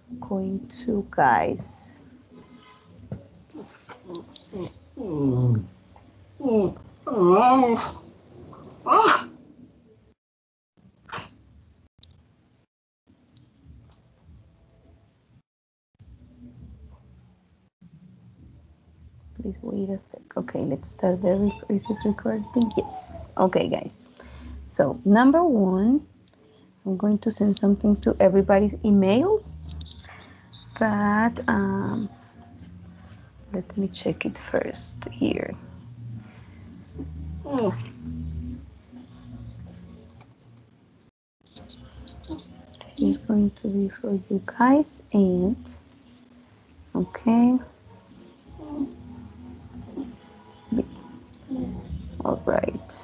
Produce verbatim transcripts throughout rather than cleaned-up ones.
going to, guys. Please wait a sec. Okay, let's start the rec- is it recording? Yes. Okay, guys. So number one, I'm going to send something to everybody's emails, but um, let me check it first here. It's going to be for you guys, and okay, all right,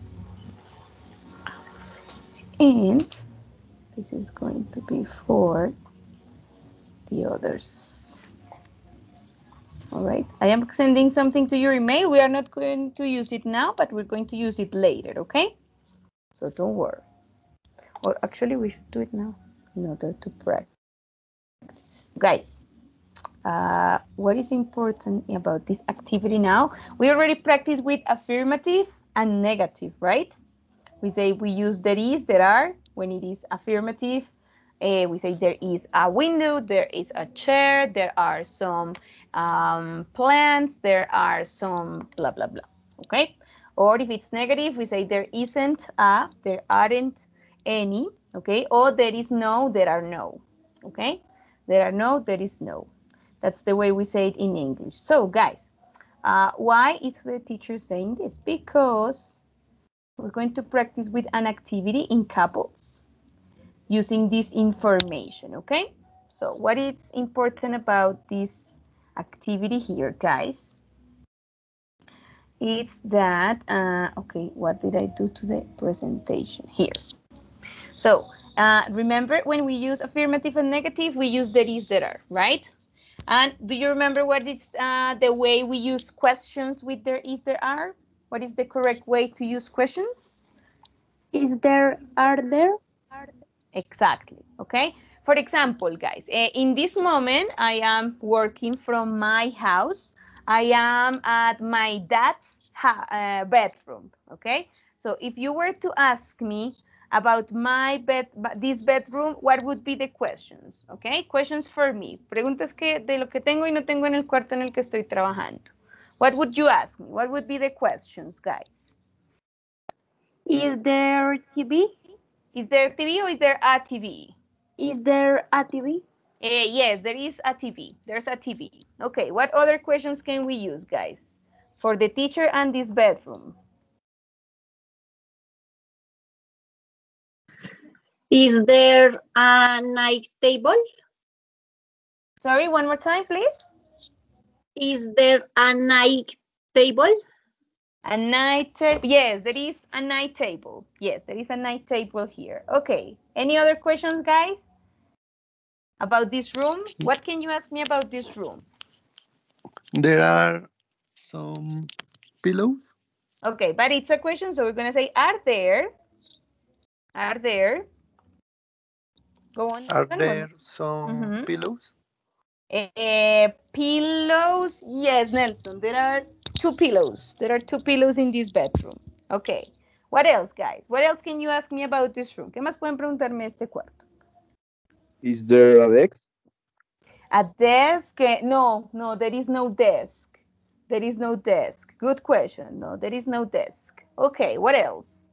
and this is going to be for the others. All right, I am sending something to your email. We are not going to use it now, but we're going to use it later, okay? So don't worry. Or actually, we should do it now in order to practice. Guys, uh, what is important about this activity now? We already practiced with affirmative and negative, right? We say we use there is, there are, when it is affirmative. Uh, we say there is a window, there is a chair, there are some um, plants, there are some blah, blah, blah. Okay? Or if it's negative, we say there isn't a, there aren't any. Okay? Or there is no, there are no. Okay? There are no, there is no. That's the way we say it in English. So, guys, uh, why is the teacher saying this? Because we're going to practice with an activity in couples using this information, okay? So what is important about this activity here, guys, is that, uh, okay, what did I do to the presentation here? So uh, remember when we use affirmative and negative, we use there is, there are, right? And do you remember what is uh, the way we use questions with there is, there are? What is the correct way to use questions? Is there, are there? Exactly. Okay. For example, guys, eh, in this moment, I am working from my house. I am at my dad's uh, bedroom. Okay. So if you were to ask me about my bed, this bedroom, what would be the questions? Okay. Questions for me. Preguntas que de lo que tengo y no tengo en el cuarto en el que estoy trabajando. What would you ask me? What would be the questions, guys? Is there T V? Is there T V or is there a T V? Is there a T V? Uh, yes, there is a T V. There's a T V. Okay, what other questions can we use, guys? For the teacher and this bedroom. Is there a night table? Sorry, one more time, please. Is there a night table? A night table. Yes, there is a night table. Yes, there is a night table here. Okay, any other questions, guys? About this room? What can you ask me about this room? There are some pillows. Okay, but it's a question, so we're going to say, are there? Are there? Go on, Are Nelson. there One. some Mm-hmm. pillows? Uh, pillows. Yes, Nelson. There are two pillows. There are two pillows in this bedroom. Okay. What else, guys? What else can you ask me about this room? ¿Qué más pueden preguntarme de este cuarto? Is there a desk? A desk? Eh, No, no, there is no desk. There is no desk. Good question. No, there is no desk. Okay, what else?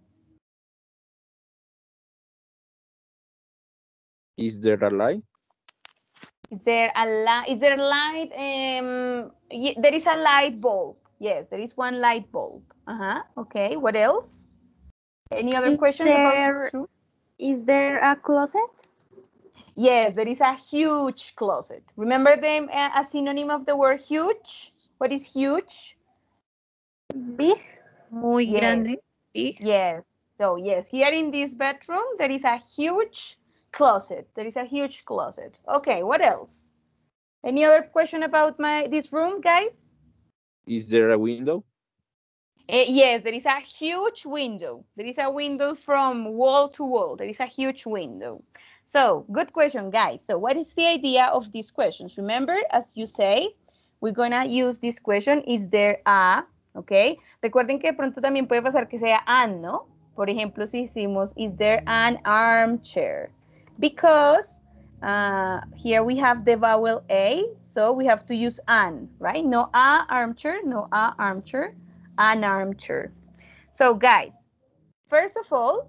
Is there a light? Is there a light? Is there light? Um, y- there is a light bulb. Yes, there is one light bulb. Uh-huh. Okay, what else? Any other Is questions about there, this room? is there a closet? Yes, there is a huge closet. Remember the uh, a synonym of the word huge? What is huge? Big? Muy Yes, grande. Big. yes. So yes, here in this bedroom there is a huge closet. There is a huge closet. Okay, what else? Any other question about my this room, guys? Is there a window? Uh, yes, there is a huge window. There is a window from wall to wall. There is a huge window. So, good question, guys. So, what is the idea of these questions? Remember, as you say, we're gonna use this question, is there a, okay? Recuerden que de pronto también puede pasar que sea an, ¿no? Por ejemplo, si hicimos, is there an armchair? Because uh, here we have the vowel A, so we have to use an, right? No a armchair, no a armchair, an armchair. So, guys, first of all,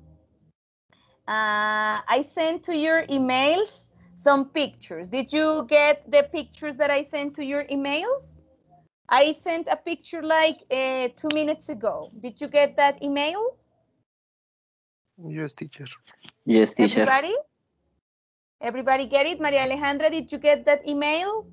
uh, I sent to your emails some pictures. Did you get the pictures that I sent to your emails? I sent a picture like uh, two minutes ago. Did you get that email? Yes, teacher. Yes, teacher. Everybody? Everybody get it? Maria Alejandra, did you get that email?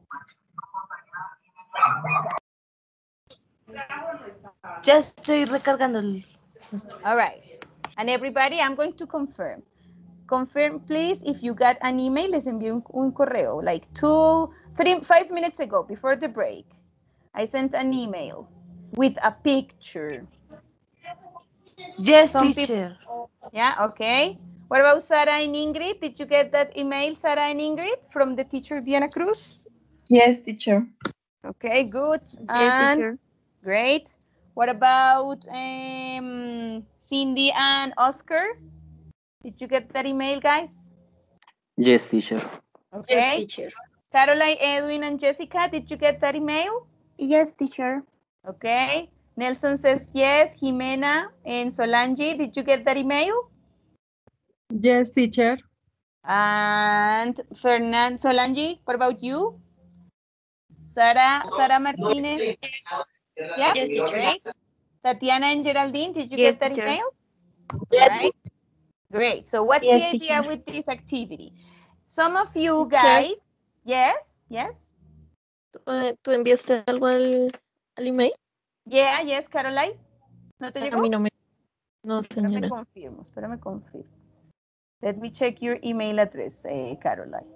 Ya estoy recargando el... All right. And everybody, I'm going to confirm. Confirm, please, if you got an email. Les envié un, un correo like two, three, five minutes ago before the break. I sent an email with a picture. Yes, Some teacher. people, yeah, okay. What about Sarah and Ingrid? Did you get that email, Sarah and Ingrid, from the teacher Diana Cruz? Yes, teacher. Okay, good. Yes, And teacher. great. What about um, Cindy and Oscar? Did you get that email, guys? Yes, teacher. Okay. Yes, teacher. Caroline, Edwin, and Jessica, did you get that email? Yes, teacher. Okay. Nelson says yes. Jimena and Solange, did you get that email? Yes, teacher. And Fernand, Solange, what about you? Sarah, Sarah Martinez? Yeah, Yes, teacher. great. Tatiana and Geraldine, did you Yes, get that teacher. email? Yes, Right. Great. So what's Yes, the idea teacher. with this activity? Some of you Teacher. guys, yes, yes. Eh, ¿Tú enviaste algo al, al email? Yeah, yes, Caroline. ¿No te A llegó? mí no me... No, Espérame señora. confirmo, espérame confirmo. Let me check your email address, eh, Caroline.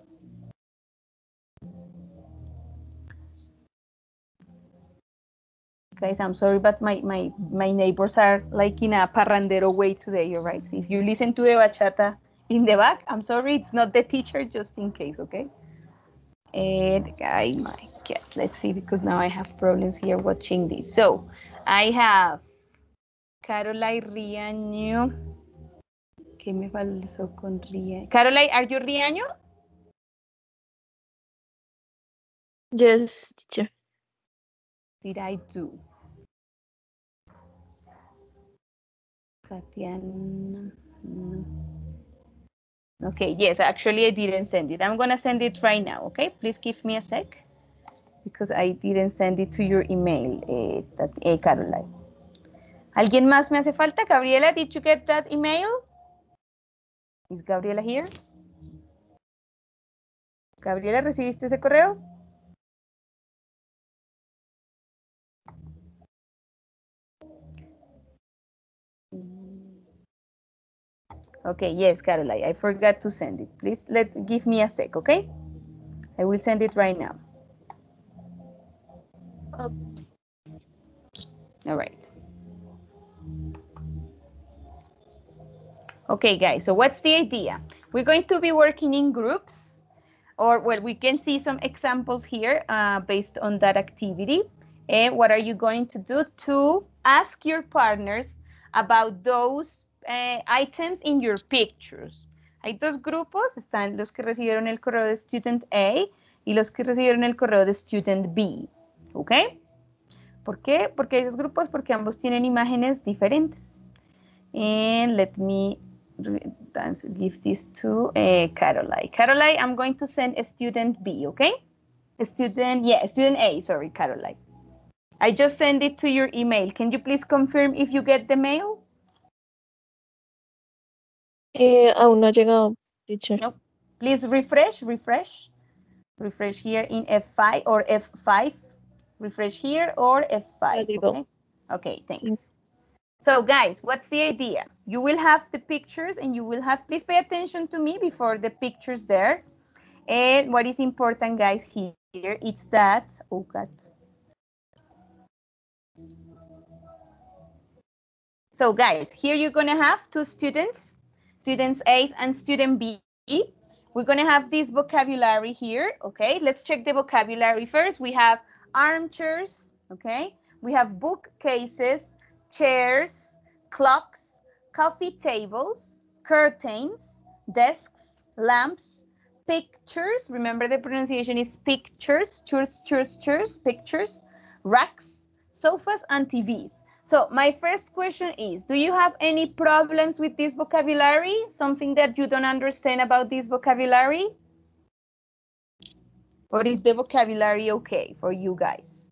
Guys, I'm sorry, but my, my, my neighbors are like in a parrandero way today, all right? So if you listen to the bachata in the back, I'm sorry, it's not the teacher, just in case, okay? And I might get, let's see, because now I have problems here watching this. So I have Caroline Riaño. ¿Qué me faltó con Riaño? Caroline, are you Riaño? Yes, teacher. Did I do? Tatiana. No. Okay, yes, actually I didn't send it. I'm gonna send it right now, okay? Please give me a sec because I didn't send it to your email, eh, that, eh, Caroline. ¿Alguien más me hace falta? Gabriela, did you get that email? Is Gabriela here? Gabriela, ¿recibiste ese correo? Okay, yes, Caroline, I forgot to send it. Please let give me a sec, okay? I will send it right now. Okay. All right. Okay, guys, so what's the idea? We're going to be working in groups, or well, we can see some examples here uh, based on that activity. And what are you going to do? To ask your partners about those uh, items in your pictures. Hay dos grupos, están los que recibieron el correo de Student A y los que recibieron el correo de Student B. ¿Ok? ¿Por qué? Porque hay dos grupos, porque ambos tienen imágenes diferentes. And let me give this to uh, Caroline. Caroline, I'm going to send a student B, okay? A student, yeah, student A, sorry, Caroline. I just sent it to your email. Can you please confirm if you get the mail? Eh, aún no ha llegado, teacher. No. Please refresh, refresh. Refresh here in F five or F five. Refresh here or F five, okay? Okay, thanks. Thanks. So guys, what's the idea? You will have the pictures and you will have, please pay attention to me before the pictures there. And what is important, guys, here, it's that, oh God. So guys, here you're gonna have two students, students A and student B. we're going to have this vocabulary here, okay? Let's check the vocabulary first. We have armchairs, okay? We have bookcases, chairs, clocks, coffee tables, curtains, desks, lamps, pictures. Remember the pronunciation is pictures, churs, churs, churs, pictures, racks, sofas, and T Vs. So my first question is, do you have any problems with this vocabulary? Something that you don't understand about this vocabulary? Or is the vocabulary okay for you guys?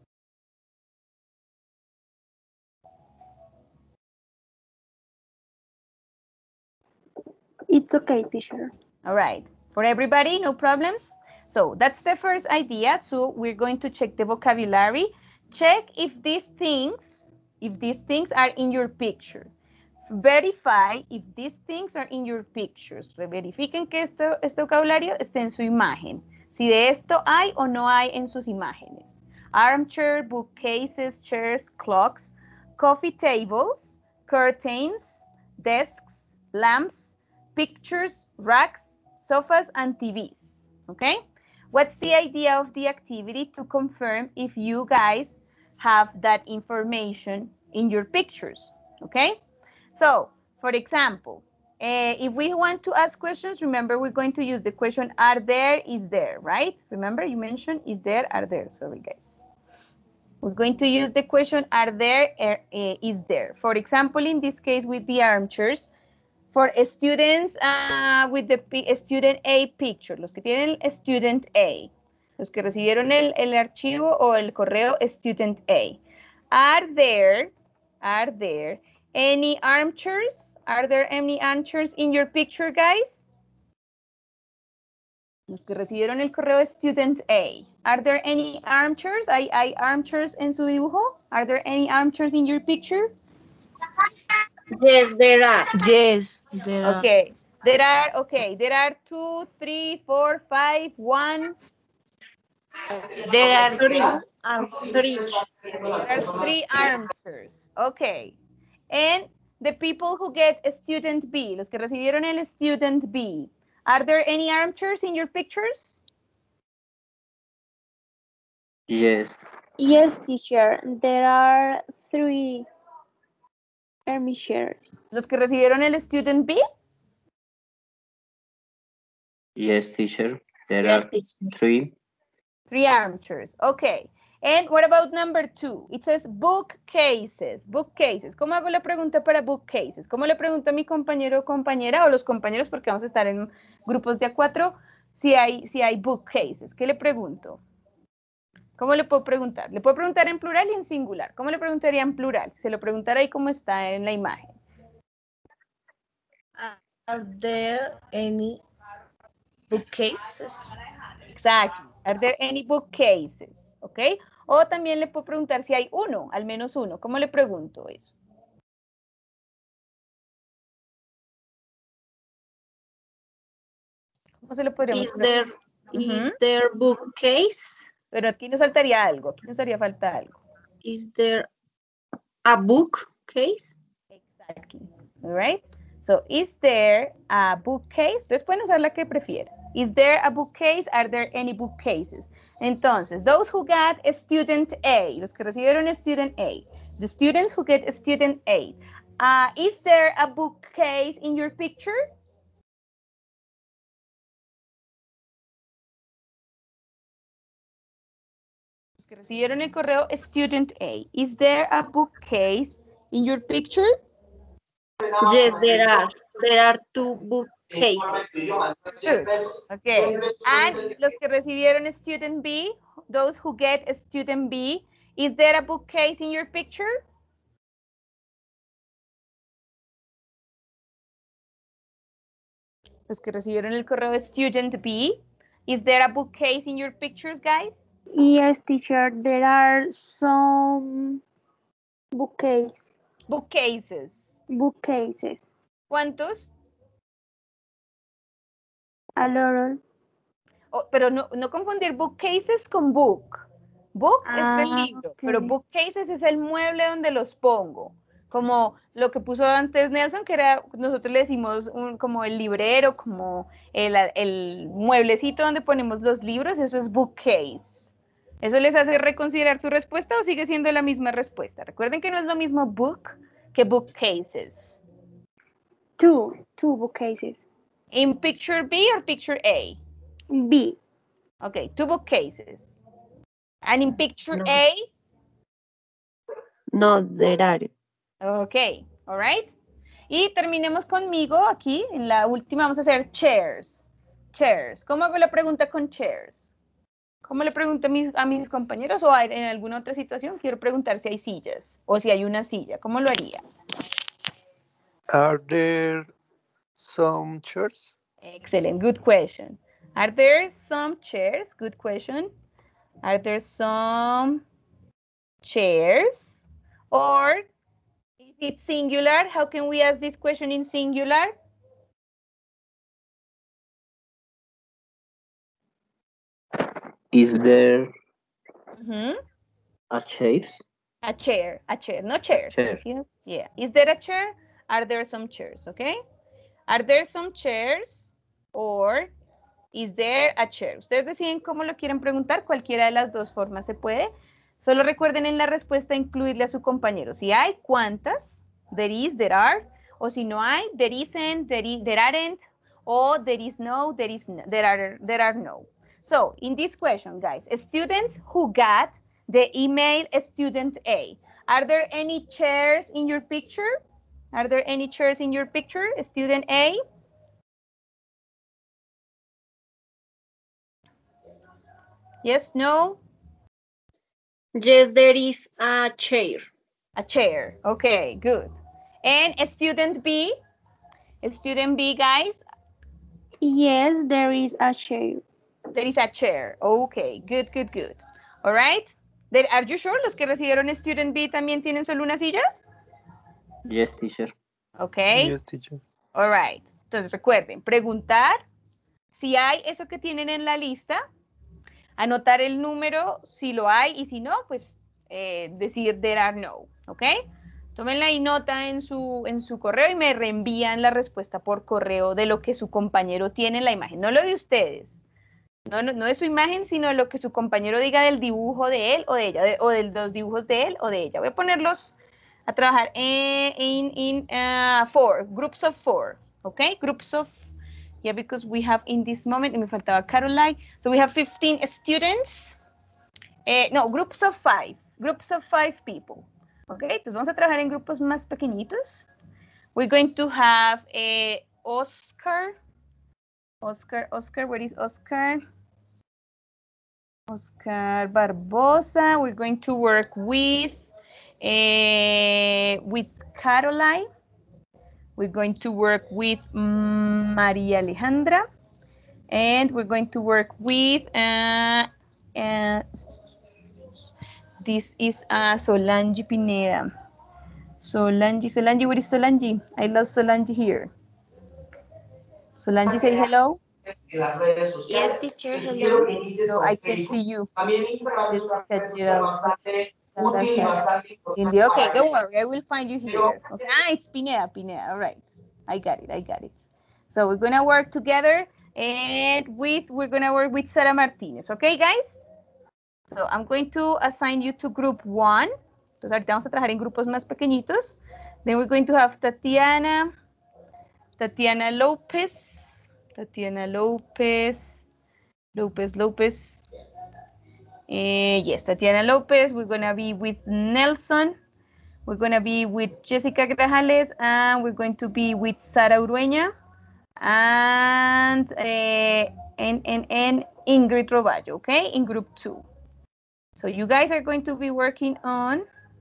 It's okay, teacher. All right, for everybody, no problems? So that's the first idea. So we're going to check the vocabulary. Check if these things If these things are in your picture. Verify if these things are in your pictures. Verifiquen que esto, este vocabulario esté en su imagen. Si de esto hay o no hay en sus imágenes. Armchair, bookcases, chairs, clocks, coffee tables, curtains, desks, lamps, pictures, racks, sofas, and T Vs. Okay? What's the idea of the activity? To confirm if you guys have that information in your pictures, okay? So, for example, uh, if we want to ask questions, remember we're going to use the question are there, is there, right? Remember you mentioned is there, are there, sorry guys. We're going to use the question are there, er, uh, is there. For example, in this case with the armchairs, for students uh, with the student A picture, los que tienen student A, los que recibieron el, el archivo o el correo student A. Are there, are there any armchairs? Are there any armchairs in your picture, guys? Los que recibieron el correo student A. Are there any armchairs? ¿Hay, hay armchairs en su dibujo? Are there any armchairs in your picture? Yes, there are. Yes, there are. Okay, there are, okay, there are two, three, four, five, one. There are Three. um, Three. There are three armchairs. Okay. And the people who get a student B, los que recibieron el student B, are there any armchairs in your pictures? Yes. Yes, teacher. There are three armchairs. Los que recibieron el student B? Yes, teacher. There Yes, are teacher. three. Three armchairs. Okay. And what about number two? It says bookcases. Bookcases. ¿Cómo hago la pregunta para bookcases? ¿Cómo le pregunto a mi compañero o compañera o los compañeros, porque vamos a estar en grupos de a cuatro, si hay, si hay bookcases? ¿Qué le pregunto? ¿Cómo le puedo preguntar? Le puedo preguntar en plural y en singular. ¿Cómo le preguntaría en plural? Si se lo preguntara ahí como está en la imagen. Are there any bookcases? Exactly. Are there any bookcases? ¿Ok? O también le puedo preguntar si hay uno, al menos uno. ¿Cómo le pregunto eso? ¿Cómo se lo podríamos Is there, preguntar? is Ujú. there bookcase? Pero aquí nos faltaría algo, aquí nos haría falta algo. Is there a bookcase? Exactly. All right. So, is there a bookcase? Ustedes pueden usar la que prefieran. Is there a bookcase? Are there any bookcases? Entonces, those who got a student A, los que recibieron a student A, the students who get a student A, uh, is there a bookcase in your picture? Los que recibieron el correo student A, is there a bookcase in your picture? Yes, there are. There are two bookcases. Good. Okay. And los que recibieron student B, those who get a student B, is there a bookcase in your picture? Los que recibieron el correo student B, is there a bookcase in your pictures, guys? Yes, teacher. There are some bookcase, Bookcases. bookcases. ¿Cuántos? A lot. Oh, pero no, no confundir bookcases con book. Book es el Ah, libro, pero ok. bookcases es el mueble donde los pongo. como lo que puso antes Nelson, que era, nosotros le decimos un, como el librero, como el, el mueblecito donde ponemos los libros, eso es bookcase. ¿Eso les hace reconsiderar su respuesta o sigue siendo la misma respuesta? Recuerden que no es lo mismo book que bookcases. Two, two bookcases. In picture B or picture A? B. Okay, two bookcases. And in picture No. A? No, there are. Ok, all right. Y terminemos conmigo aquí, en la última vamos a hacer chairs. Chairs. ¿Cómo hago la pregunta con chairs? ¿Cómo le pregunto a mis, a mis compañeros o en alguna otra situación? Quiero preguntar si hay sillas o si hay una silla. ¿Cómo lo haría? Are there some chairs? Excellent, good question. Are there some chairs? Good question. Are there some chairs? Or if it's singular, how can we ask this question in singular? Is there Mm-hmm. a chair? A chair, a chair, no chair. Chair. Yes, yeah. Is there a chair? Are there some chairs? Okay. Are there some chairs? Or is there a chair? Ustedes deciden cómo lo quieren preguntar. Cualquiera de las dos formas se puede. Solo recuerden en la respuesta incluirle a su compañero. Si hay, ¿cuántas? There is, there are. O si no hay, there isn't, there, is, there aren't. O there is no, there is no, there are, there are no. So in this question, guys, students who got the email student A, are there any chairs in your picture? Are there any chairs in your picture, student A? Yes, no? Yes, there is a chair. A chair. Okay, good. And student B? Student B, guys? Yes, there is a chair. There is a chair. Okay, good, good, good. All right. There, are you sure los que recibieron student B también tienen solo una silla? Yes, teacher. Okay. Yes, teacher. All right. Entonces recuerden, preguntar si hay eso que tienen en la lista, anotar el número si lo hay y si no, pues eh, decir there are no. ¿Ok? Tómenla y nota en su, en su correo y me reenvían la respuesta por correo de lo que su compañero tiene en la imagen, no lo de ustedes. No, no, no de su imagen, sino lo que su compañero diga del dibujo de él o de ella, de, o de los dibujos de él o de ella. Voy a ponerlos a trabajar en in, in, uh, four, groups of four, okay? Groups of, yeah, because we have in this moment, y me faltaba Caroline, so we have fifteen students, eh, no, groups of five, groups of five people, okay? Entonces vamos a trabajar en grupos más pequeñitos. We're going to have eh, Oscar, Oscar, Oscar, where is Oscar? Oscar Barbosa. We're going to work with uh, with Caroline. We're going to work with Maria Alejandra. And we're going to work with, uh, uh, this is uh, Solange Pineda. Solange, Solange, where is Solange? I lost Solange here. Solange, say hello. Yes, teacher, hello. No, I can see you. Okay, don't worry, I will find you here. Okay. Ah, it's Pineda, Pineda. All right, I got it, I got it. So we're gonna work together, and with we're gonna work with Sara Martinez. Okay, guys. So I'm going to assign you to group one. Entonces ahorita vamos a trabajar en grupos más pequeñitos. Then we're going to have Tatiana, Tatiana Lopez. Tatiana Lopez, Lopez, Lopez. Uh, yes, Tatiana Lopez. We're going to be with Nelson. We're going to be with Jessica Grajales. And we're going to be with Sara Urueña. And, uh, and, and, and Ingrid Roballo, okay, in group two. So you guys are going to be working on,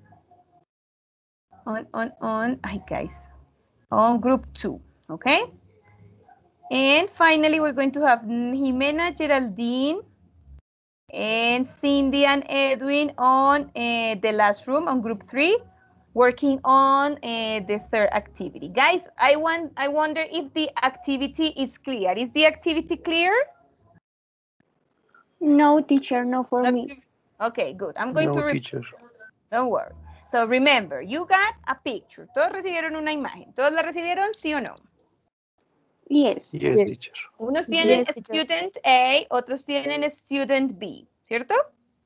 on, on, on, hi guys, on group two, okay? And finally, we're going to have Jimena, Geraldine, and Cindy and Edwin on uh, the last room on group three, working on uh, the third activity. Guys, I want, I wonder if the activity is clear. Is the activity clear? No, teacher, no for Not me. clear. Okay, good. I'm going No, to repeat. teacher. Don't worry. So remember, you got a picture. Todos recibieron una imagen. ¿Todos la recibieron, sí o no? Yes. Yes, Yes. teacher. Unos tienen Yes, teacher. student A, otros tienen student B, ¿cierto?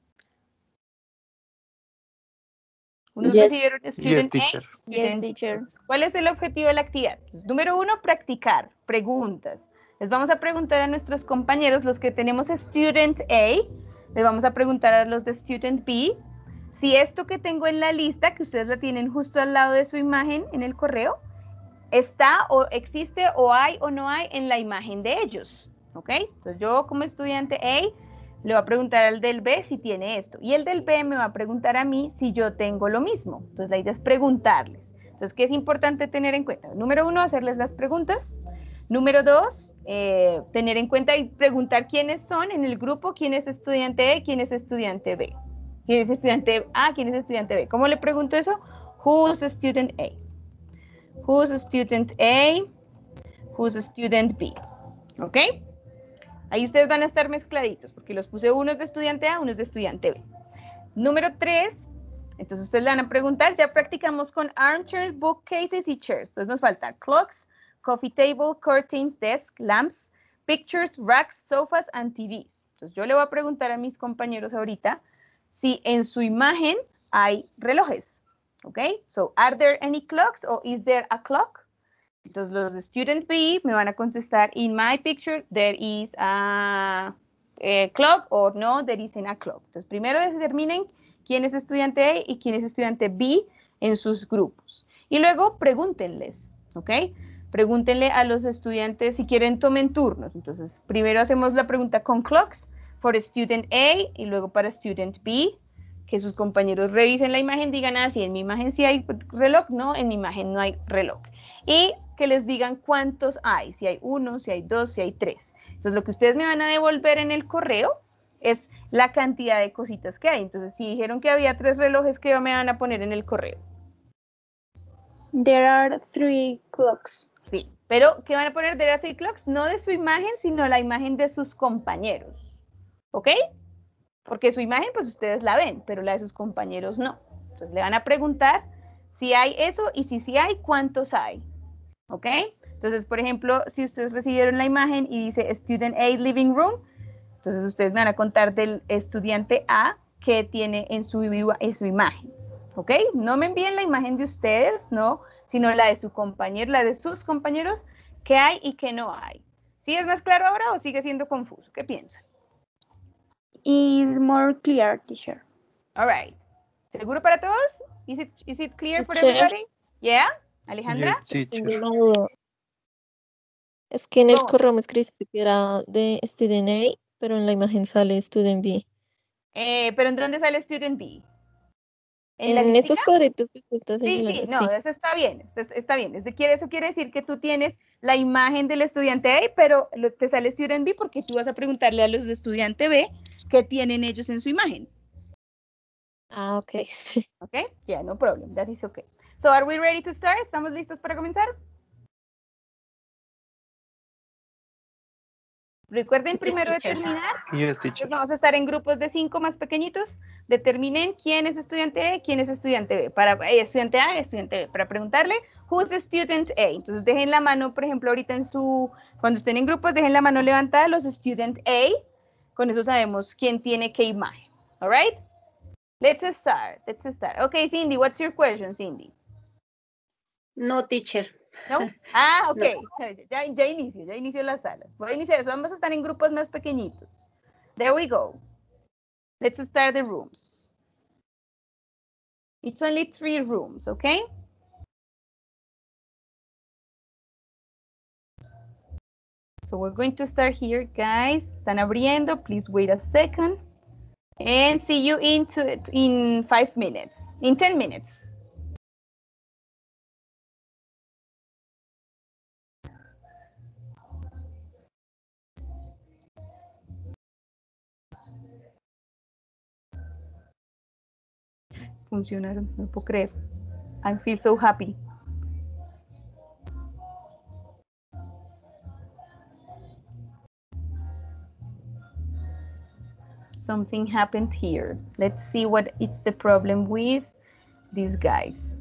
Unos Yes. recibieron Yes, student A, teacher. Yes, student teacher. B. ¿Cuál es el objetivo de la actividad? Pues, número uno, practicar, preguntas. Les vamos a preguntar a nuestros compañeros, los que tenemos student A, les vamos a preguntar a los de student B, si esto que tengo en la lista, que ustedes la tienen justo al lado de su imagen en el correo, está o existe o hay o no hay en la imagen de ellos, ¿ok? Entonces yo como estudiante A le voy a preguntar al del B si tiene esto y el del B me va a preguntar a mí si yo tengo lo mismo. Entonces la idea es preguntarles. Entonces, ¿qué es importante tener en cuenta? Número uno, hacerles las preguntas. Número dos, eh, tener en cuenta y preguntar quiénes son en el grupo, quién es estudiante A, quién es estudiante B. ¿Quién es estudiante A? ¿Quién es estudiante B? ¿Cómo le pregunto eso? Who's student A? Who's student A? Who's student B? ¿Ok? Ahí ustedes van a estar mezcladitos, porque los puse unos de estudiante A, unos de estudiante B. Número tres, entonces ustedes le van a preguntar, ya practicamos con armchairs, bookcases y chairs. Entonces nos falta clocks, coffee table, curtains, desk, lamps, pictures, racks, sofas, and T Vs. Entonces yo le voy a preguntar a mis compañeros ahorita si en su imagen hay relojes. ¿Ok? So, are there any clocks or is there a clock? Entonces los de student B me van a contestar, in my picture there is a, a clock or no, there isn't a clock. Entonces primero determinen quién es estudiante A y quién es estudiante B en sus grupos. Y luego pregúntenles, ¿ok? Pregúntenle a los estudiantes si quieren tomen turnos. Entonces primero hacemos la pregunta con clocks for student A y luego para student B. Que sus compañeros revisen la imagen, digan, ah, sí, en mi imagen sí hay reloj, no, en mi imagen no hay reloj. Y que les digan cuántos hay, si hay uno, si hay dos, si hay tres. Entonces, lo que ustedes me van a devolver en el correo es la cantidad de cositas que hay. Entonces, si dijeron que había tres relojes, ¿qué me van a poner en el correo? There are three clocks. Sí, pero ¿qué van a poner? There are three clocks, no de su imagen, sino la imagen de sus compañeros. ¿Ok? Porque su imagen, pues ustedes la ven, pero la de sus compañeros no. Entonces le van a preguntar si hay eso y si sí hay, ¿cuántos hay? ¿Ok? Entonces, por ejemplo, si ustedes recibieron la imagen y dice Student A Living Room, entonces ustedes me van a contar del estudiante A que tiene en su, en su imagen. ¿Ok? No me envíen la imagen de ustedes, no, sino la de su compañero, la de sus compañeros, que hay y que no hay. ¿Sí es más claro ahora o sigue siendo confuso? ¿Qué piensan? Is more clear, teacher. All right. ¿Seguro para todos? Is it, is it clear for Teacher. everybody? Yeah? Alejandra? Yes, teacher. Tengo una duda. Es que en el ¿Cómo? correo me escribiste que era de Student A, pero en la imagen sale Student B. Eh, ¿Pero en dónde sale Student B? ¿En la En listica? esos cuadritos que usted está Sí, señalando, sí, no, sí. eso está bien, eso está bien. Es de, quiere, eso quiere decir que tú tienes la imagen del estudiante A, pero lo- te sale Student B porque tú vas a preguntarle a los de estudiante B qué tienen ellos en su imagen. Ah, ok. ¿Ok? Yeah, no problem, that is okay. So, are we ready to start? ¿Estamos listos para comenzar? Recuerden primero teacher. determinar. Yes, teacher. Entonces vamos a estar en grupos de cinco más pequeñitos. Determinen quién es estudiante A, quién es estudiante B. Para eh, estudiante A, estudiante B. Para preguntarle, who's student A. Entonces dejen la mano, por ejemplo, ahorita en su, cuando estén en grupos, dejen la mano levantada los student A. Con eso sabemos quién tiene qué imagen. All right? Let's start. Let's start. Okay, Cindy, what's your question, Cindy? No, teacher. ¿No? Ah, ok. Ya, ya inicio, ya inicio las salas. Voy a iniciar, vamos a estar en grupos más pequeñitos. There we go. Let's start the rooms. It's only three rooms, okay? So we're going to start here, guys. Están abriendo, please wait a second. And see you into it in five minutes, in ten minutes. Funcionaron, no puedo creer. I feel so happy. Something happened here. Let's see what it's the problem with these guys?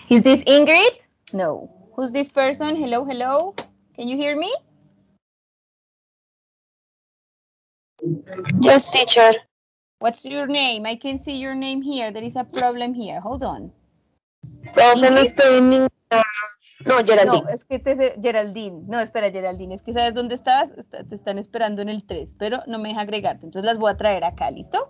Is this Ingrid? No. Who's this person? Hello, hello. Can you hear me? Yes, teacher. What's your name? I can see your name here. There is a problem here. Hold on. Profe, no estoy en ningún... No, Geraldine. No, es que te Geraldine. No, espera, Geraldine. Es que sabes dónde estabas. Está, te están esperando en el tres, pero no me deja agregarte. Entonces las voy a traer acá. ¿Listo?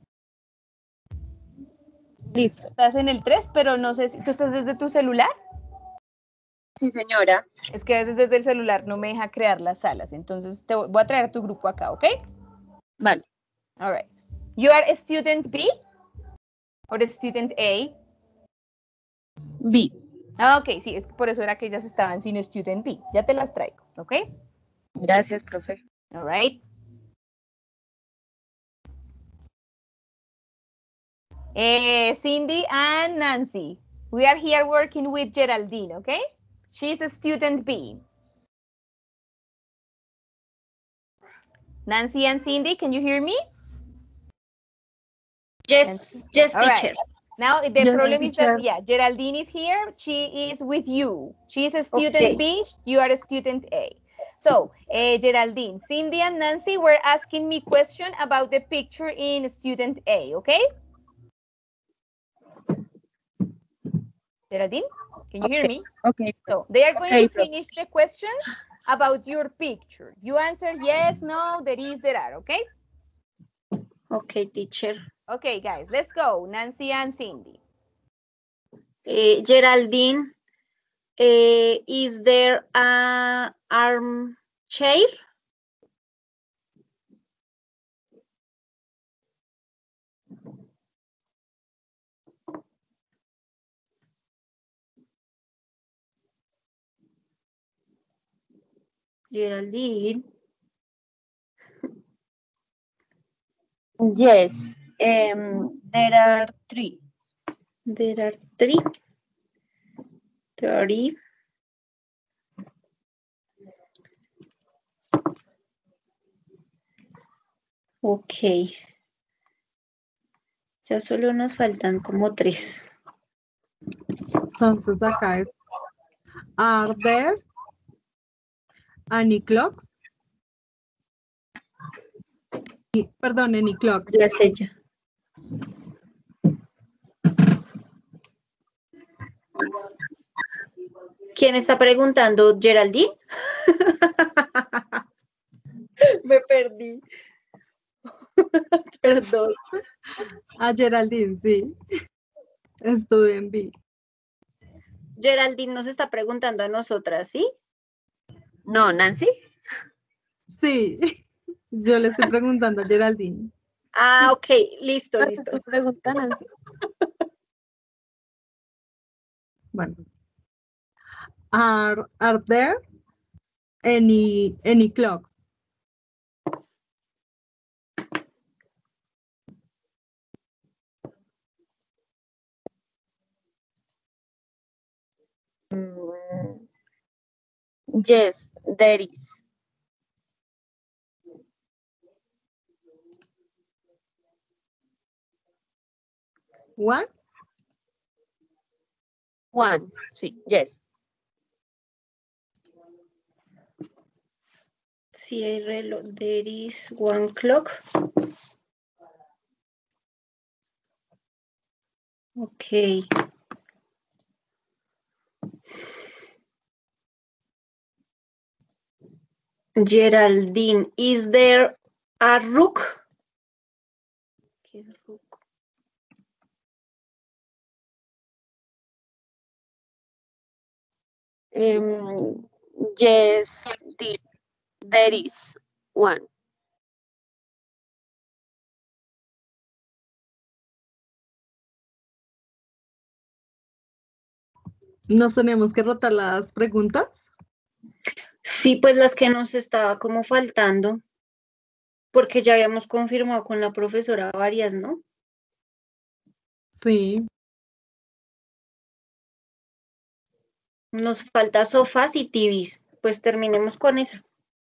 Listo. Estás en el tres, pero no sé si tú estás desde tu celular. Sí, señora. Es que a veces desde el celular no me deja crear las salas. Entonces te voy a traer a tu grupo acá, ¿ok? Vale. All right. You are a student B or a student A? B. Ah, ok, sí, es que por eso era que ellas estaban sin student B. Ya te las traigo, ¿ok? Gracias, profe. All right. Eh, Cindy and Nancy, we are here working with Geraldine, okay? She's a student B. Nancy and Cindy, can you hear me? Yes, yes, All teacher. right. Now the Yes, problem is teacher. that, yeah, Geraldine is here. She is with you. She is a student Okay. B. You are a student A. So, uh, Geraldine, Cindy and Nancy were asking me question about the picture in student A, okay? Geraldine, can you hear me? Okay. So they are going Okay, to finish the questions about your picture. You answer yes, no, there is, there are, okay? Okay, teacher. Okay, guys, let's go. Nancy and Cindy. Eh, Geraldine, eh, is there a armchair? Geraldine. Yes. Um, there are three. There are three. Three. Ok. Ya solo nos faltan como tres. Entonces acá es, are there any clocks? Y- Perdón, any clocks. Ya sé ya. ¿Quién está preguntando? ¿Geraldine? Me perdí. Perdón. A Geraldine, sí. Estuve en B. Geraldine nos está preguntando a nosotras, ¿sí? No, Nancy. Sí. Yo le estoy preguntando a Geraldine. Ah, ok, listo, ¿Cuál es listo. tu pregunta, Nancy? Bueno. Are, are there any, any clocks? Mm, yes, there is. One? One. Sí, yes. Si hay reloj, there is one clock. Ok. Geraldine, is there a rook? ¿Qué es rook? Um, yes, the, there is one. ¿Nos tenemos que rotar las preguntas? Sí, pues las que nos estaba como faltando, porque ya habíamos confirmado con la profesora varias, ¿no? Sí. Nos falta sofás y T Vs, pues terminemos con eso.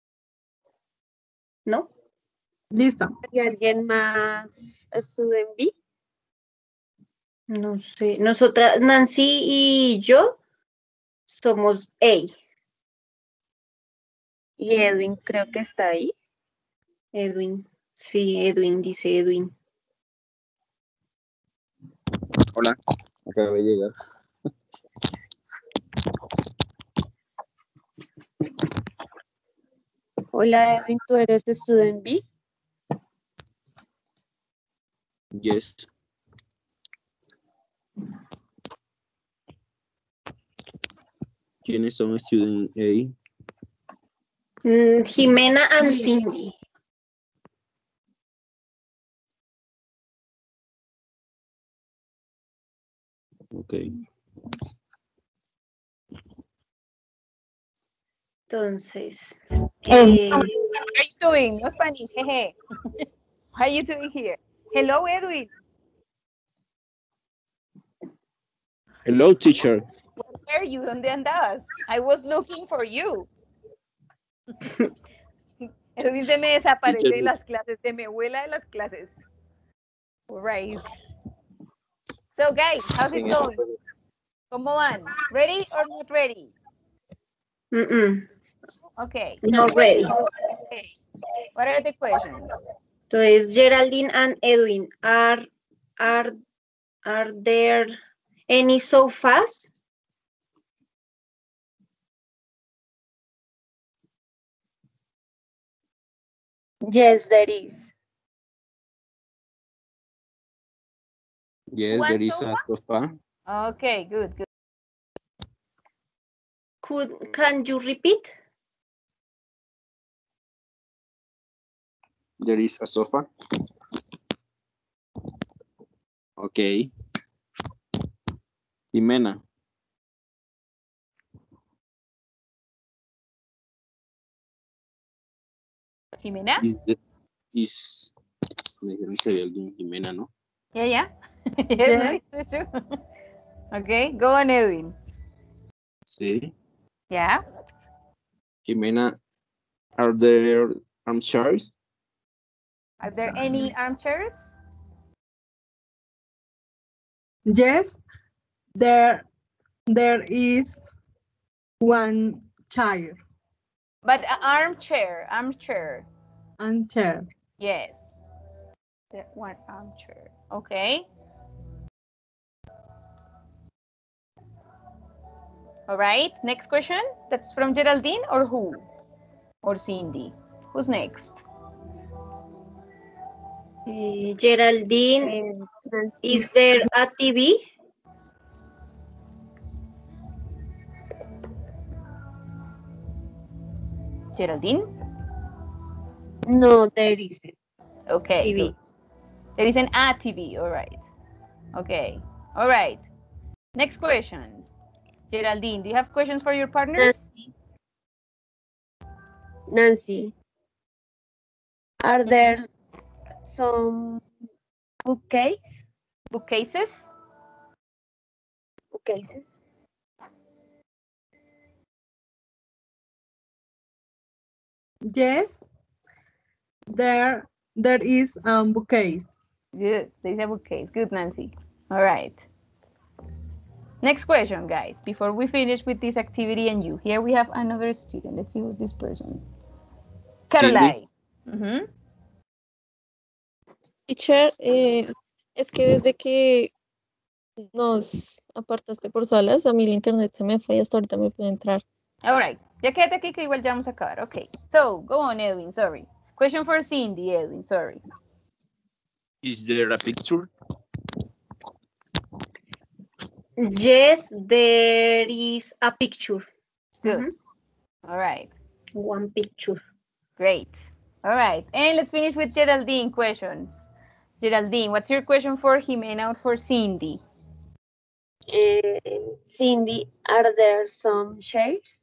¿No? Listo. ¿Y alguien más estudia en B? No sé. Nosotras, Nancy y yo, somos A. Y Edwin creo que está ahí. Edwin. Sí, Edwin, dice Edwin. Hola, acabé de llegar. Hola Edwin, ¿tú eres de Student B? Yes. ¿Quiénes son student A? Mm, Jimena and Cindy. Okay. Entonces, Eh, eh, How are you doing? No Spanish, jeje. How are you doing here? Hello, Edwin. Hello, teacher. Where are you? ¿Dónde andas? I was looking for you. Edwin se me desaparece de las clases, se me vuela de las clases. All right. So, guys, how's it going? ¿Cómo van? Ready or not ready? mm -mm, Okay. not ready. Okay. What are the questions? Entonces, Geraldine and Edwin, are, are, are there any sofas? Yes, there is. Yes, One there is sofa? a sofa. Okay, good, good. Could, can you repeat? There is a sofa. Okay. Jimena. Jimena? Is the, is me dijeron que había alguien Jimena, ¿no? Yeah, yeah. Yes, Yes. no, it's it's true. Okay, go on, Edwin. Sí. Yeah. Jimena, are there armchairs? Are there any armchairs? Yes, there, there is one chair But uh, armchair, armchair. and chair. Yes. There, one armchair. Okay. All right. Next question. That's from Geraldine or who? Or Cindy? Who's next? Eh, Geraldine, Eh, Nancy. is there a T V? Geraldine? No, there isn't. Okay, T V. good. There is an A T V. All right. Okay. All right. Next question. Geraldine, do you have questions for your partners? Nancy. Nancy. Are there some bookcase? Bookcases? Bookcases? Yes, there, there is a bookcase. Good. There's a bookcase. Good, Nancy. All right. Next question, guys. Before we finish with this activity and you, here we have another student. Let's see who's this person. Caroline. Mhm. Teacher, eh, es que desde que nos apartaste por salas, a mí el internet se me fue y hasta ahorita me pude entrar. All right. Ya quédate aquí que igual ya vamos a acabar. Okay. So, go on, Edwin. Sorry. Question for Cindy, Edwin. Sorry. Is there a picture? Yes, there is a picture. Good. Mhm. All right. One picture. Great. All right. And let's finish with Geraldine questions. Geraldine, what's your question for Jimena or for Cindy? Eh, Cindy, are there some chairs?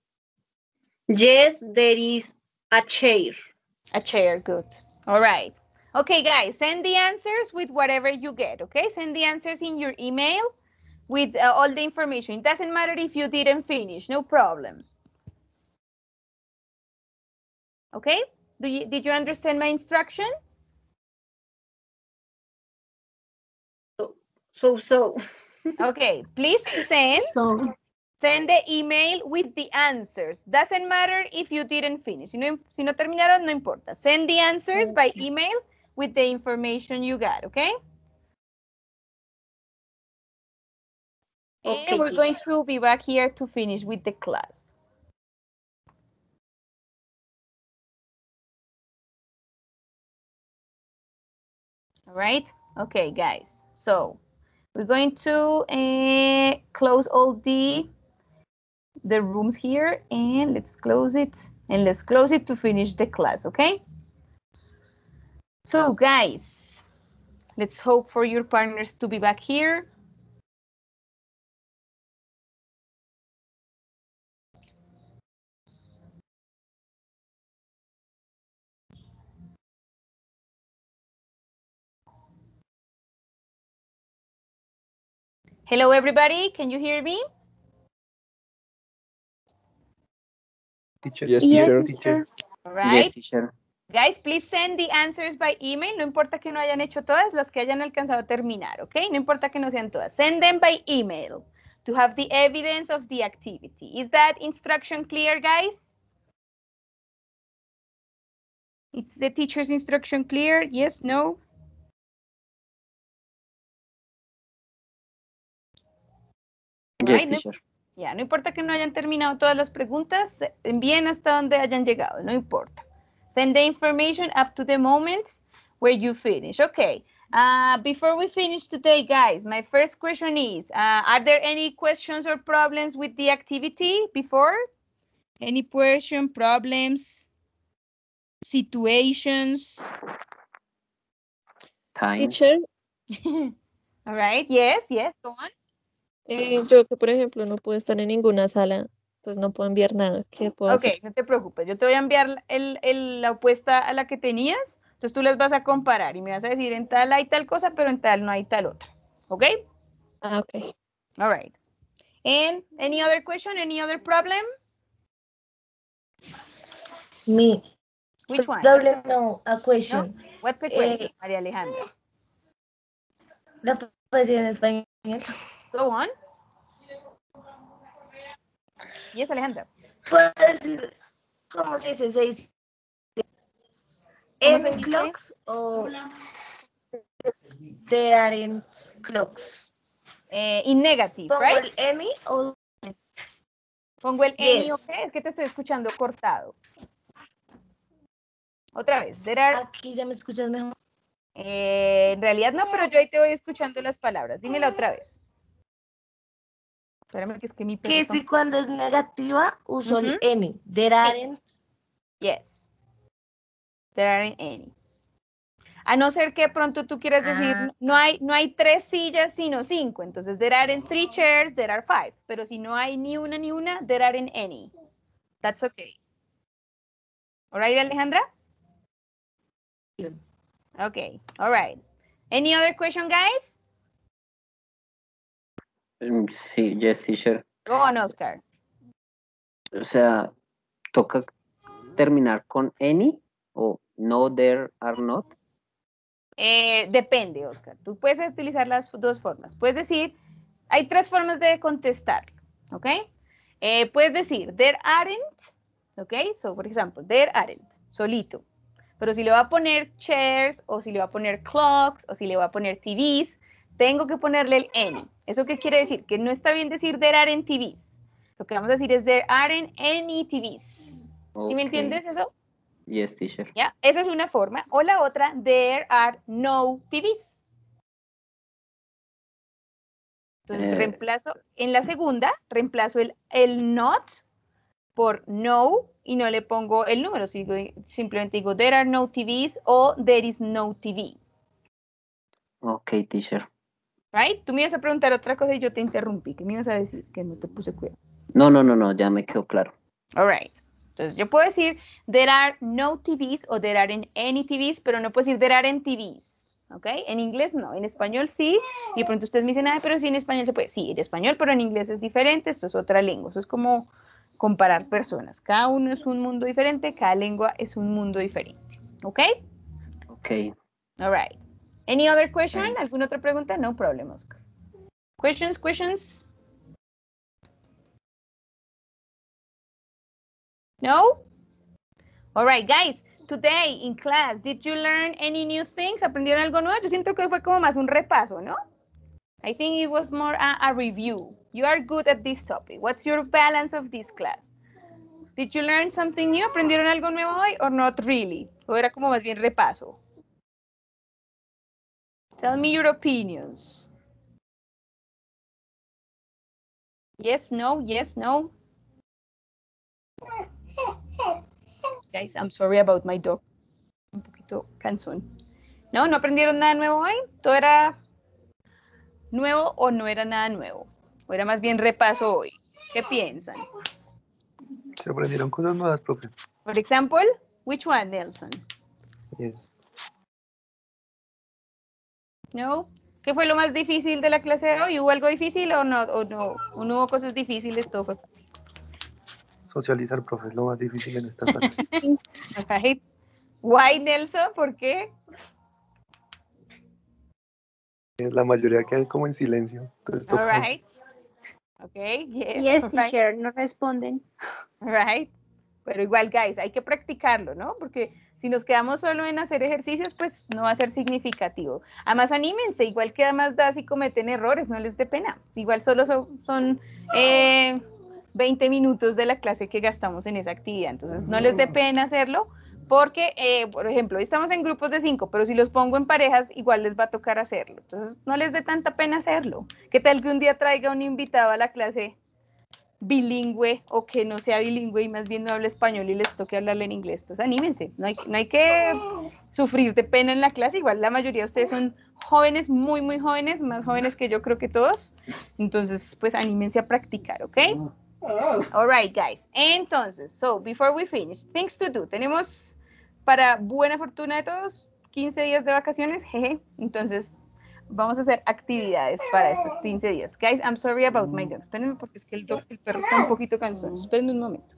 Yes, there is a chair. A chair. Good. All right. Okay, guys, send the answers with whatever you get, okay? Send the answers in your email with uh, all the information. It doesn't matter if you didn't finish, no problem. Okay? Do you, did you understand my instruction? So, so. Okay, please send, So, send the email with the answers. Doesn't matter if you didn't finish. Si no, si no terminaron, no importa. Send the answers by email with the information you got, okay? Okay, And we're teacher. going to be back here to finish with the class. All right, okay, guys. So we're going to uh, close all the the rooms here, and let's close it, and let's close it to finish the class, okay? So guys, let's hope for your partners to be back here. Hello, everybody. Can you hear me? Teacher, Yes, Yes, teacher. teacher. All Yes, right. teacher. Guys, please send the answers by email. No importa que no hayan hecho todas, las que hayan alcanzado a terminar, ¿ok? No importa que no sean todas. Send them by email to have the evidence of the activity. Is that instruction clear, guys? Is the teacher's instruction clear? Yes, no? Yes, Right, no- teacher. Ya, no importa que no hayan terminado todas las preguntas, envíen hasta donde hayan llegado, no importa. Send the information up to the moment where you finish. Okay, uh, before we finish today, guys, my first question is, uh, are there any questions or problems with the activity before? Any question, problems, situations? Time. Teacher, All right, yes, yes, go on. eh, yo que por ejemplo no puedo estar en ninguna sala, entonces no puedo enviar nada. ¿Qué puedo Ok, hacer? no te preocupes, yo te voy a enviar el, el- la opuesta a la que tenías, entonces tú las vas a comparar y me vas a decir en tal hay tal cosa, pero en tal no hay tal otra. ¿Ok? Ah, ok. All right. And any other question, any other problem? Me. Which one? Problem, no, a question. What's the Eh, question, María Alejandra? La puedo decir en español. Go on. Yes, Alejandra. Puedo decir, ¿cómo se dice? ¿Se dice ¿Cómo se any dice? clocks o there aren't clocks? Eh, in negative, ¿Pongo right? el any o Pongo el any, Yes. ok, es que te estoy escuchando cortado. Otra vez, there are, aquí ya me escuchas mejor? eh, en realidad no, pero yo ahí te voy escuchando las palabras. Dímela otra vez. Espérame que es que mi perro Que está- si cuando es negativa uso Ujú. el any. There aren't. Yes. There aren't any. A no ser que pronto tú quieras decir, Ah. no hay, no hay tres sillas, sino cinco. Entonces, there aren't three chairs, there are five. Pero si no hay ni una ni una, there aren't any. That's okay. All right, Alejandra? Okay, all right. Any other question, guys? Mm, Sí, yes, teacher. Go on, Oscar. O sea, toca terminar con any o no, there are not. Eh, depende, Oscar. Tú puedes utilizar las dos formas. Puedes decir, hay tres formas de contestar, ¿ok? Eh, puedes decir, there aren't, ¿ok? So, por ejemplo, there aren't, solito. Pero si le va a poner chairs, o si le va a poner clocks, o si le va a poner T Vs, tengo que ponerle el any. ¿Eso qué quiere decir? Que no está bien decir there aren't T Vs. Lo que vamos a decir es there aren't any T Vs. ¿Sí me Ok. entiendes eso? Yes, teacher. ¿Ya? Esa es una forma. O la otra, there are no T Vs. Entonces, Eh. reemplazo, en la segunda, reemplazo el, el not por no y no le pongo el número. Sigo, simplemente digo, there are no T Vs o there is no T V. Ok, teacher. Right? Tú me ibas a preguntar otra cosa y yo te interrumpí. ¿Qué me ibas a decir? Que no te puse cuidado. No, no, no, no, ya me quedó claro. All right. Entonces, yo puedo decir, there are no T Vs o there aren't any T Vs, pero no puedo decir there aren't T Vs. ¿Ok? En inglés no, en español sí. Y de pronto ustedes me dicen, ah, pero sí en español se puede. Sí, en español, pero en inglés es diferente. Esto es otra lengua. Eso es como comparar personas. Cada uno es un mundo diferente, cada lengua es un mundo diferente. ¿Ok? Ok. All right. Any other question? Thanks. ¿Alguna otra pregunta? No problem, Oscar. Questions, questions? No? All right, guys. Today in class, did you learn any new things? ¿Aprendieron algo nuevo? Yo siento que fue como más un repaso, ¿no? I think it was more a, a review. You are good at this topic. What's your balance of this class? Did you learn something new? ¿Aprendieron algo nuevo hoy or not really? ¿O era como más bien repaso? Tell me your opinions. Yes, no, yes, no. Guys, I'm sorry about my dog. Un poquito cansón. ¿No? ¿No aprendieron nada nuevo hoy? ¿Todo era nuevo o no era nada nuevo? ¿O era más bien repaso hoy? ¿Qué piensan? Se aprendieron cosas nuevas, profe. For example, which one, Nelson? Yes. ¿No? ¿Qué fue lo más difícil de la clase de hoy? ¿Hubo algo difícil o no? ¿O no, ¿O no hubo cosas difíciles? Todo fue fácil. Socializar, profe, es lo más difícil en estas áreas. Right. Why, Nelson? ¿Por qué? La mayoría quedan como en silencio. Entonces All toca- right. Okay, yes. Yes, all right. teacher, no responden. Right. Pero igual, guys, hay que practicarlo, ¿no? Porque si nos quedamos solo en hacer ejercicios, pues no va a ser significativo. Además, anímense, igual que además da si cometen errores, no les dé pena. Igual solo son, son eh, veinte minutos de la clase que gastamos en esa actividad. Entonces, no les dé pena hacerlo, porque, eh, por ejemplo, hoy estamos en grupos de cinco, pero si los pongo en parejas, igual les va a tocar hacerlo. Entonces, no les dé tanta pena hacerlo. ¿Qué tal que un día traiga un invitado a la clase bilingüe o que no sea bilingüe y más bien no hable español y les toque hablarle en inglés? Entonces anímense, no hay, no hay que sufrir de pena en la clase, igual la mayoría de ustedes son jóvenes, muy muy jóvenes, más jóvenes que yo creo que todos, entonces pues anímense a practicar, ¿ok? Alright guys, entonces, so before we finish, things to do, tenemos para buena fortuna de todos quince días de vacaciones, jeje, entonces vamos a hacer actividades para estos quince días. Guys, I'm sorry about my dog. Espérenme porque es que el, dog, el perro está un poquito cansado. Espérenme un momento.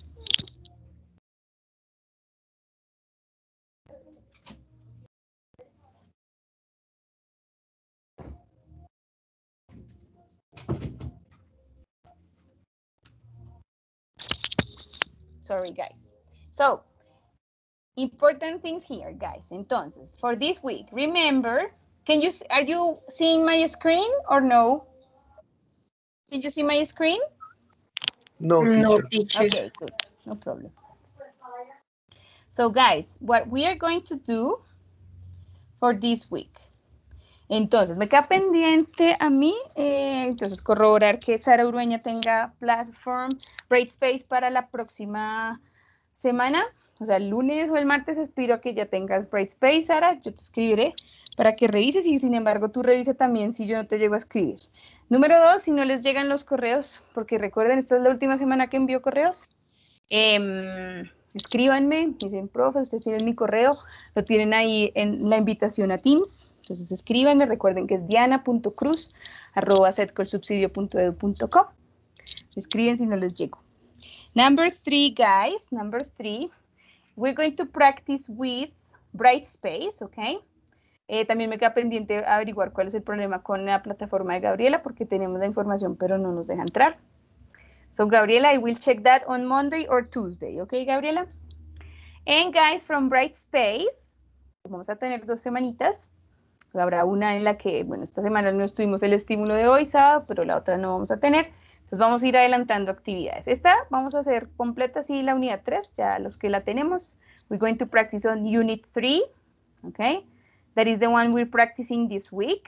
Sorry, guys. So, important things here, guys. Entonces, for this week, remember, can you, are you seeing my screen or no? Can you see my screen? No, No, teacher. teacher. Okay, good. No problem. So, guys, what we are going to do for this week. Entonces, me queda pendiente a mí, eh, entonces, corroborar que Sara Urueña tenga platform Brightspace para la próxima semana, o sea, el lunes o el martes, espero que ya tengas Brightspace, Sara, yo te escribiré para que revises y sin embargo tú revise también si yo no te llego a escribir. Número dos, si no les llegan los correos, porque recuerden, esta es la última semana que envío correos, eh, escríbanme, dicen, profe, ustedes tienen mi correo, lo tienen ahí en la invitación a Teams. Entonces escríbanme, recuerden que es diana punto cruz arroba setcolsubsidio punto edu punto co. Escriben si no les llego. Number three, guys, number three, we're going to practice with Brightspace, ¿ok? Eh, también me queda pendiente averiguar cuál es el problema con la plataforma de Gabriela, porque tenemos la información, pero no nos deja entrar. So, Gabriela, I will check that on Monday or Tuesday, ¿ok, Gabriela? And guys, from Brightspace, vamos a tener dos semanitas. Habrá una en la que, bueno, esta semana no tuvimos el estímulo de hoy, sábado, pero la otra no vamos a tener. Entonces vamos a ir adelantando actividades. Esta vamos a hacer completa, sí, la unidad tres, ya los que la tenemos. We're going to practice on unit three, okay? That is the one we're practicing this week.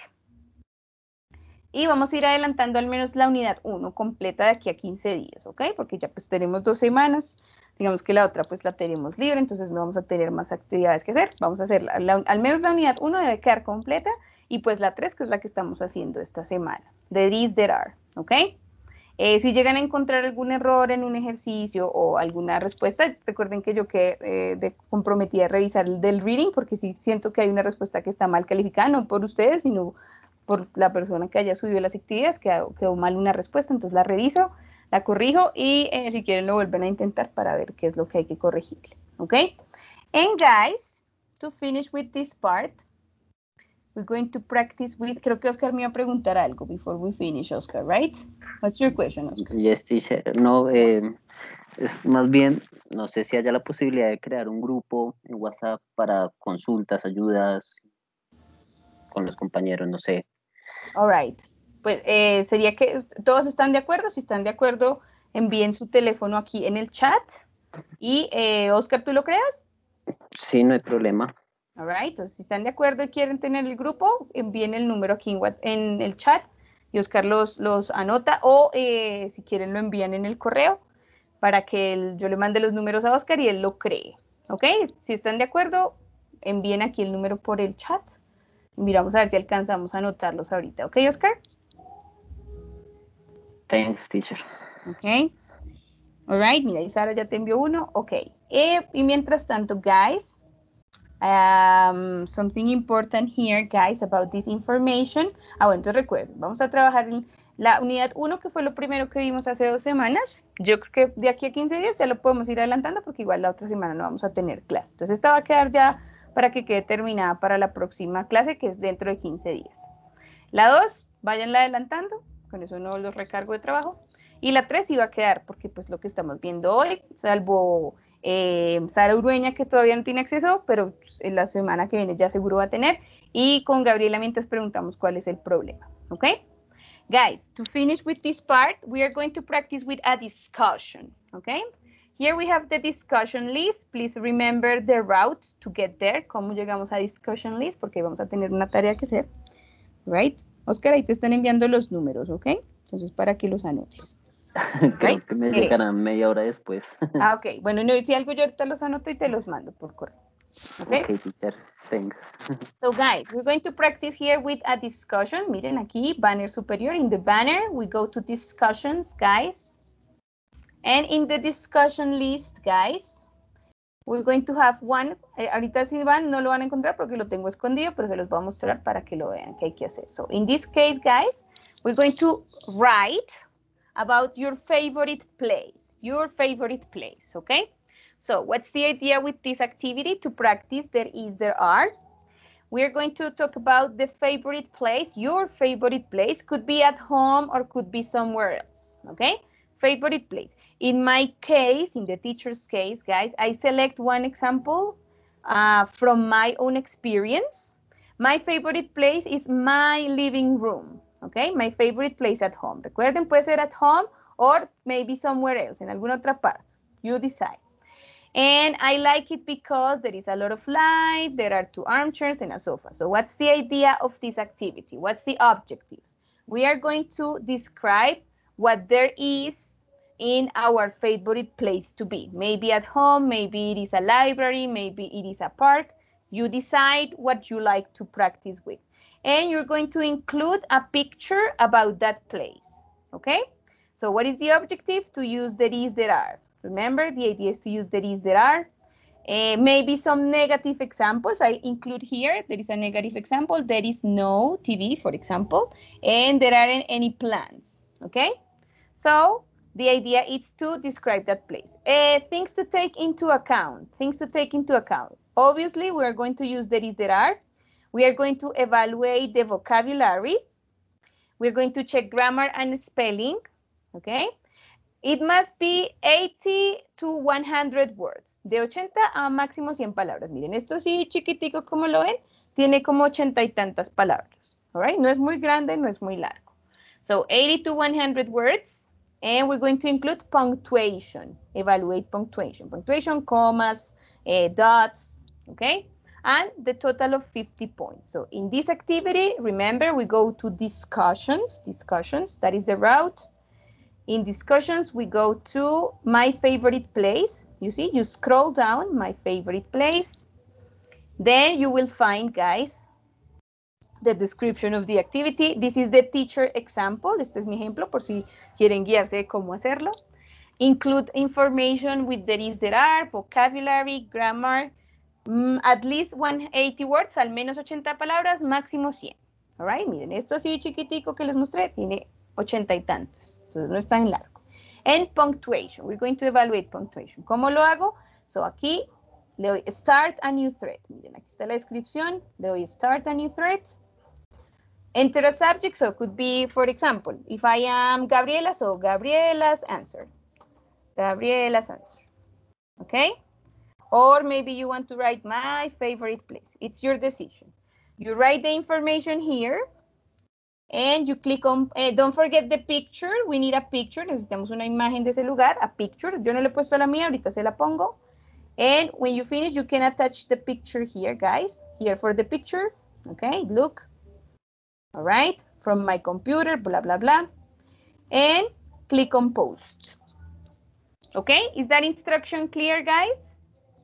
Y vamos a ir adelantando al menos la unidad uno completa de aquí a quince días, ¿ok? Porque ya pues tenemos dos semanas, digamos que la otra pues la tenemos libre, entonces no vamos a tener más actividades que hacer. Vamos a hacer, la, la, al menos la unidad uno debe quedar completa y pues la tres que es la que estamos haciendo esta semana. The is, there are, ¿ok? Eh, si llegan a encontrar algún error en un ejercicio o alguna respuesta, recuerden que yo quedé eh, de comprometida a revisar el del reading, porque sí siento que hay una respuesta que está mal calificada, no por ustedes, sino por la persona que haya subido las actividades, quedó, quedó mal una respuesta, entonces la reviso, la corrijo y eh, si quieren lo vuelven a intentar para ver qué es lo que hay que corregirle, ¿ok? And guys, to finish with this part, we're going to practice with, creo que Oscar me iba a preguntar algo before we finish, Oscar, right? What's your question, Oscar? Yes, teacher. No, eh, es más bien, no sé si haya la posibilidad de crear un grupo en WhatsApp para consultas, ayudas con los compañeros, no sé. All right. Pues eh, sería que todos están de acuerdo. Si están de acuerdo, envíen su teléfono aquí en el chat. Y eh, Oscar, ¿tú lo creas? Sí, no hay problema. All right. Entonces, si están de acuerdo y quieren tener el grupo, envíen el número aquí en, What- en el chat y Oscar los, los anota. O eh, si quieren, lo envían en el correo para que él- yo le mande los números a Oscar y él lo cree. ¿Ok? Si están de acuerdo, envíen aquí el número por el chat. Miramos a ver si alcanzamos a anotarlos ahorita. ¿Ok, Oscar? Thanks, teacher. Ok. All right. Mira, y Sara ya te envió uno. Ok. Eh, y mientras tanto, guys, um, something important here, guys, about this information. Ah, bueno, entonces recuerden, vamos a trabajar en la unidad uno, que fue lo primero que vimos hace dos semanas. Yo creo que de aquí a quince días ya lo podemos ir adelantando porque igual la otra semana no vamos a tener clase. Entonces esta va a quedar ya para que quede terminada para la próxima clase, que es dentro de quince días. La dos, váyanla adelantando, con eso no los recargo de trabajo. Y la tres iba a quedar, porque pues lo que estamos viendo hoy, salvo eh, Sara Urueña, que todavía no tiene acceso, pero pues, en la semana que viene ya seguro va a tener. Y con Gabriela mientras preguntamos cuál es el problema, ¿ok? Guys, to finish with this part, we are going to practice with a discussion, ¿ok? Here we have the discussion list. Please remember the route to get there. ¿Cómo llegamos a discussion list? Porque vamos a tener una tarea que hacer. Right? Oscar, ahí te están enviando los números, ¿ok? Entonces, para que los anotes. Creo Right? que me Okay. llegarán media hora después. Ah, ok. Bueno, no, si algo yo ahorita los anoto y te los mando por correo. ¿Ok? Ok, teacher. Thanks. So, guys, we're going to practice here with a discussion. Miren aquí, banner superior. In the banner, we go to discussions, guys. And in the discussion list, guys, we're going to have one. Eh, ahorita si van, no lo van a encontrar porque lo tengo escondido, pero se los voy a mostrar para que lo vean, que hay que hacer. So, in this case, guys, we're going to write about your favorite place, your favorite place, okay? So, what's the idea with this activity? To practice there is, there are. We're going to talk about the favorite place. Your favorite place could be at home or could be somewhere else, okay? Favorite place. In my case, in the teacher's case, guys, I select one example uh, from my own experience. My favorite place is my living room, okay? My favorite place at home. Recuerden, puede ser at home or maybe somewhere else, en alguna otra parte. You decide. And I like it because there is a lot of light, there are two armchairs and a sofa. So what's the idea of this activity? What's the objective? We are going to describe what there is in our favorite place to be. Maybe at home, maybe it is a library, maybe it is a park. You decide what you like to practice with. And you're going to include a picture about that place, okay? So what is the objective? To use there is, there are. Remember, the idea is to use there is, there are. Uh, maybe some negative examples I include here. There is a negative example. There is no T V, for example, and there aren't any plants, okay? So the idea is to describe that place. Uh, things to take into account, things to take into account. Obviously, we are going to use there is, there are. We are going to evaluate the vocabulary. We're going to check grammar and spelling, okay? It must be eighty to one hundred words. De ochenta a máximo cien palabras. Miren, esto sí chiquitico como lo ven, tiene como ochenta y tantas palabras. All right? No es muy grande, no es muy largo. So eighty to one hundred words. And we're going to include punctuation. Evaluate punctuation. Punctuation, commas, uh, dots, okay? And the total of fifty points. So in this activity, remember, we go to discussions. Discussions, that is the route. In discussions, we go to my favorite place. You see, you scroll down, my favorite place. Then you will find, guys, the description of the activity. This is the teacher example. Este es mi ejemplo por si quieren guiarse de cómo hacerlo. Include information with there is, there are, vocabulary, grammar, mm, at least one hundred eighty words, al menos ochenta palabras, máximo cien. All right, miren, esto sí chiquitico que les mostré, tiene ochenta y tantos. Entonces no es tan largo. And punctuation. We're going to evaluate punctuation. ¿Cómo lo hago? So aquí le doy start a new thread. Miren, aquí está la descripción. Le doy start a new thread. enter a subject, so it could be, for example, if I am Gabriela, so Gabriela's answer. Gabriela's answer, okay? Or maybe you want to write my favorite place. It's your decision. You write the information here, and you click on, eh, don't forget the picture. We need a picture. Necesitamos una imagen de ese lugar, a picture. Yo no le he puesto la mía, ahorita se la pongo. And when you finish, you can attach the picture here, guys. Here for the picture, okay, look. All right, from my computer, blah, blah, blah. And click on post. Okay, is that instruction clear, guys?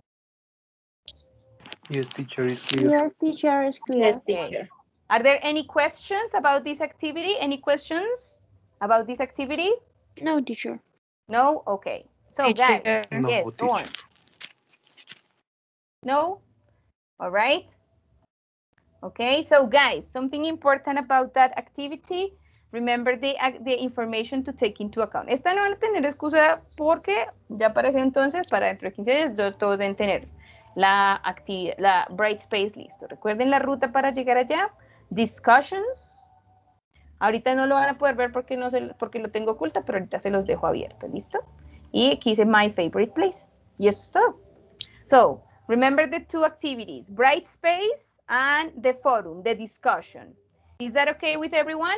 Yes, teacher, is clear. Yes, teacher, is clear. Yes, teacher. Are there any questions about this activity? Any questions about this activity? No, teacher. No? Okay. So, Teacher. guys, No, yes, teacher. go on. No? All right. Okay, so guys, something important about that activity, remember the, the information to take into account. Esta no van a tener excusa porque ya para ese entonces, para dentro de quince años, todos deben tener la actividad, la Brightspace listo. Recuerden la ruta para llegar allá. Discussions. Ahorita no lo van a poder ver porque, no se, porque lo tengo oculto, pero ahorita se los dejo abierto, ¿listo? Y aquí dice My Favorite Place. Y eso es todo. So, remember the two activities, Brightspace and the forum, the discussion. Is that okay with everyone?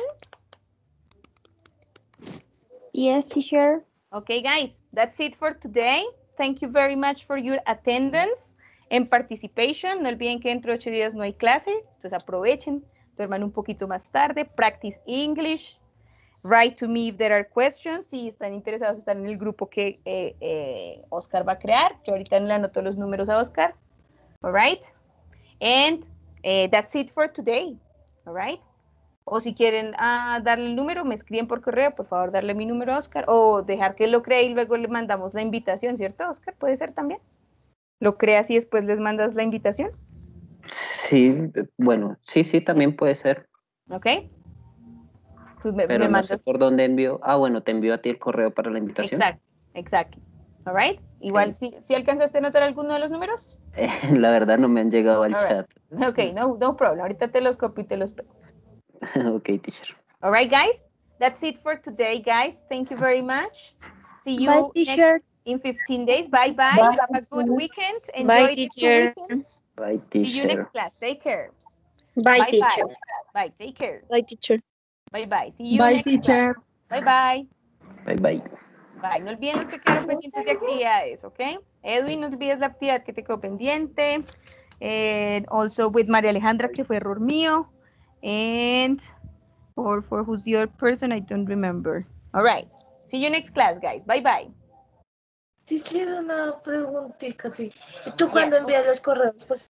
Yes, teacher. Okay, guys, that's it for today. Thank you very much for your attendance and participation. No olviden que dentro de ocho días no hay clase, entonces aprovechen, duerman un poquito más tarde, practice English, write to me if there are questions, si están interesados están en el grupo que eh, eh, Oscar va a crear. Yo ahorita le anoto los números a Oscar. All right, and uh, that's it for today. All right. O si quieren uh, darle el número, me escriben por correo, por favor, darle mi número a Oscar, o dejar que él lo cree y luego le mandamos la invitación, ¿cierto, Oscar? Puede ser también. Lo creas y después les mandas la invitación. Sí, bueno, sí, sí, también puede ser. Ok. Tú me, Pero me no mandas. sé por dónde envío. Ah, bueno, te envío a ti el correo para la invitación. Exacto, exacto. All right. Igual, Ok. si ¿sí, sí alcanzaste a notar alguno de los números? Eh, la verdad no me han llegado al All right. chat. Ok, no, no problem. Ahorita te los copio y te los pego. Ok, teacher. All right, guys. That's it for today, guys. Thank you very much. See you Bye, next teacher. in fifteen days. Bye, bye. Bye. Have a good weekend. Enjoy Bye, the two teacher. weekends. Bye, See you teacher. next class. Take care. Bye, Bye, teacher. bye. Bye. Take care. Bye, teacher. Bye, bye. See you Bye, next teacher. class. Bye, bye. Bye, bye. Bye. No olviden los que quedaron pendientes de actividades, ¿ok? Edwin, no olvides la actividad que te quedó pendiente. And also with María Alejandra, que fue error mío. And or for who's the other person, I don't remember. All right. See you next class, guys. Bye, bye. Teacher, una preguntita, sí. ¿Y tú cuando envías los correos, pues